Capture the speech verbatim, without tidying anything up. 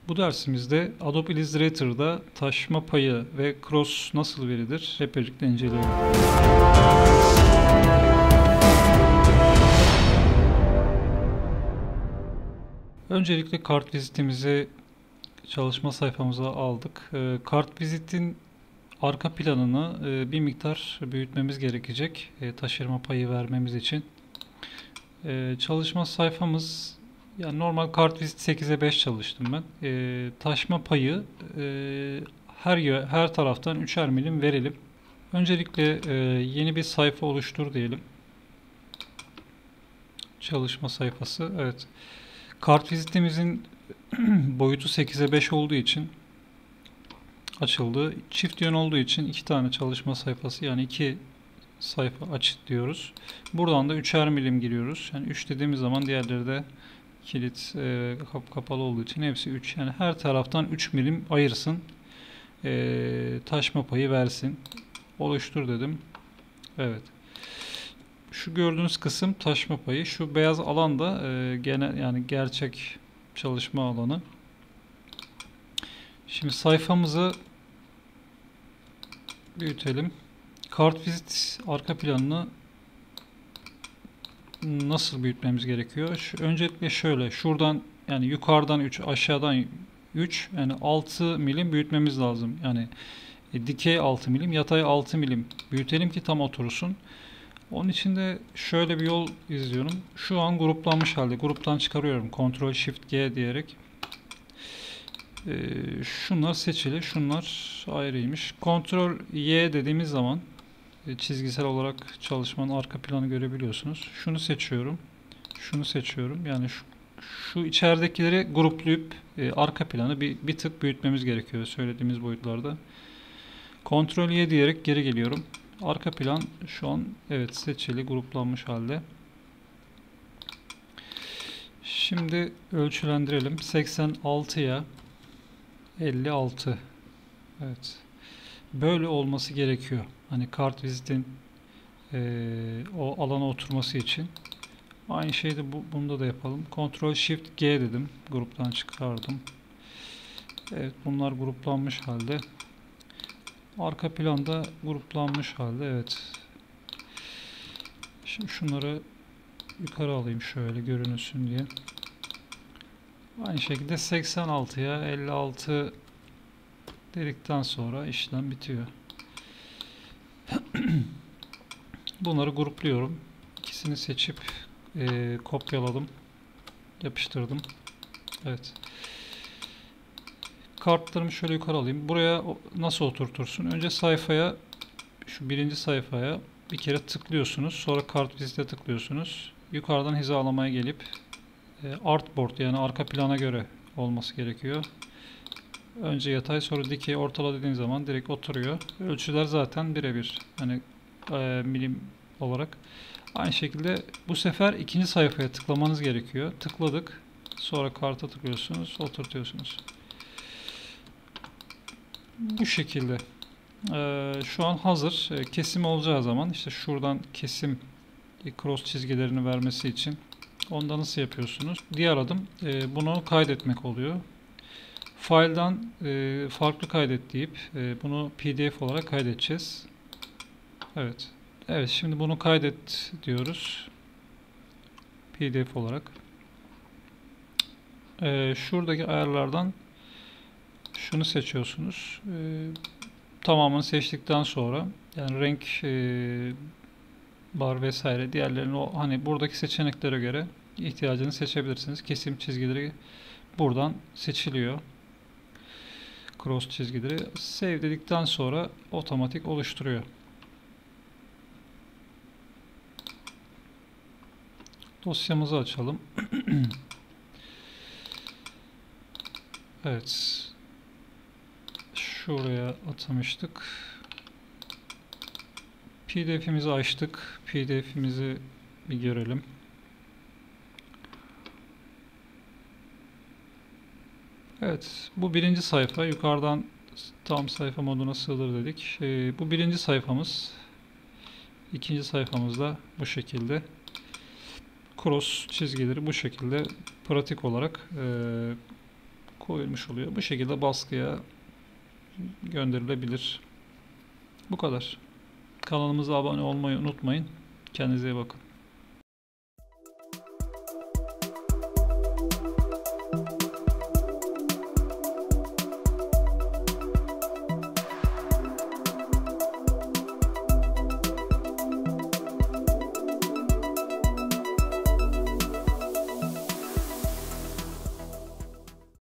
Bu dersimizde Adobe Illustrator'da taşma payı ve cross nasıl verilir hep birlikte inceleyelim. Öncelikle kart vizitimizi çalışma sayfamıza aldık. Kart vizitin arka planını bir miktar büyütmemiz gerekecek taşırma payı vermemiz için. Çalışma sayfamız, yani normal kart vizit sekize beş çalıştım ben. E, taşma payı e, her her taraftan üçer milim verelim. Öncelikle e, yeni bir sayfa oluştur diyelim. Çalışma sayfası. Evet. Kart vizitimizin boyutu sekize beş olduğu için açıldı. Çift yön olduğu için iki tane çalışma sayfası, yani iki sayfa aç diyoruz. Buradan da üçer milim giriyoruz. Yani üç dediğimiz zaman diğerleri de kilit e, kap kapalı olduğu için hepsi üç. Yani her taraftan üç milim ayırsın. E, taşma payı versin. Oluştur dedim. Evet. Şu gördüğünüz kısım taşma payı. Şu beyaz alan da e, gene yani gerçek çalışma alanı. Şimdi sayfamızı büyütelim. Kart vizit arka planını nasıl büyütmemiz gerekiyor? Şu, öncelikle şöyle, şuradan yani yukarıdan üç, aşağıdan üç, yani altı milim büyütmemiz lazım. Yani e, dikey altı milim, yatay altı milim büyütelim ki tam otursun. Onun için de şöyle bir yol izliyorum. Şu an gruplanmış halde. Gruptan çıkarıyorum. Ctrl Shift G diyerek. E, şunlar seçili, şunlar ayrıymış. Ctrl Y dediğimiz zaman çizgisel olarak çalışmanın arka planı görebiliyorsunuz. Şunu seçiyorum. Şunu seçiyorum. Yani şu, şu içeridekileri gruplayıp e, arka planı bir, bir tık büyütmemiz gerekiyor söylediğimiz boyutlarda. Ctrl Y diyerek geri geliyorum. Arka plan şu an evet seçili, gruplanmış halde. Şimdi ölçülendirelim. seksen altıya elli altı. Evet. Böyle olması gerekiyor. Hani kart vizitin e, o alana oturması için. Aynı şeyi de bu, bunda da yapalım. Ctrl Shift G dedim. Gruptan çıkardım. Evet, bunlar gruplanmış halde. Arka planda gruplanmış halde. Evet. Şimdi şunları yukarı alayım şöyle görünürsün diye. Aynı şekilde seksen altıya elli altı dedikten sonra işlem bitiyor. Bunları grupluyorum. İkisini seçip e, kopyaladım. Yapıştırdım. Evet. Kartlarımı şöyle yukarı alayım. Buraya nasıl oturtursun? Önce sayfaya, şu birinci sayfaya bir kere tıklıyorsunuz. Sonra kart vizite tıklıyorsunuz. Yukarıdan hizalamaya gelip e, artboard, yani arka plana göre olması gerekiyor. Önce yatay, sonra dikey, ortala dediğin zaman direkt oturuyor. Ölçüler zaten birebir. Hani e, milim olarak. Aynı şekilde bu sefer ikinci sayfaya tıklamanız gerekiyor. Tıkladık. Sonra karta tıklıyorsunuz. Oturtuyorsunuz. Bu şekilde. Ee, şu an hazır. Ee, kesim olacağı zaman işte şuradan kesim cross çizgilerini vermesi için onda nasıl yapıyorsunuz? Diğer adım e, bunu kaydetmek oluyor. File'dan e, farklı kaydet deyip e, bunu P D F olarak kaydedeceğiz. Evet. Evet, şimdi bunu kaydet diyoruz. P D F olarak. Ee, şuradaki ayarlardan şunu seçiyorsunuz. Ee, tamamını seçtikten sonra yani renk e, bar vesaire diğerlerini, o hani buradaki seçeneklere göre ihtiyacını seçebilirsiniz. Kesim çizgileri buradan seçiliyor. Cross çizgileri. Save dedikten sonra otomatik oluşturuyor. Dosyamızı açalım. Evet. Şuraya atamıştık. P D F'imizi açtık. P D F'imizi bir görelim. Evet. Bu birinci sayfa. Yukarıdan tam sayfa moduna sığdır dedik. Ee, bu birinci sayfamız. İkinci sayfamız da bu şekilde. Cross çizgileri bu şekilde pratik olarak e, koyulmuş oluyor. Bu şekilde baskıya gönderilebilir. Bu kadar. Kanalımıza abone olmayı unutmayın. Kendinize iyi bakın.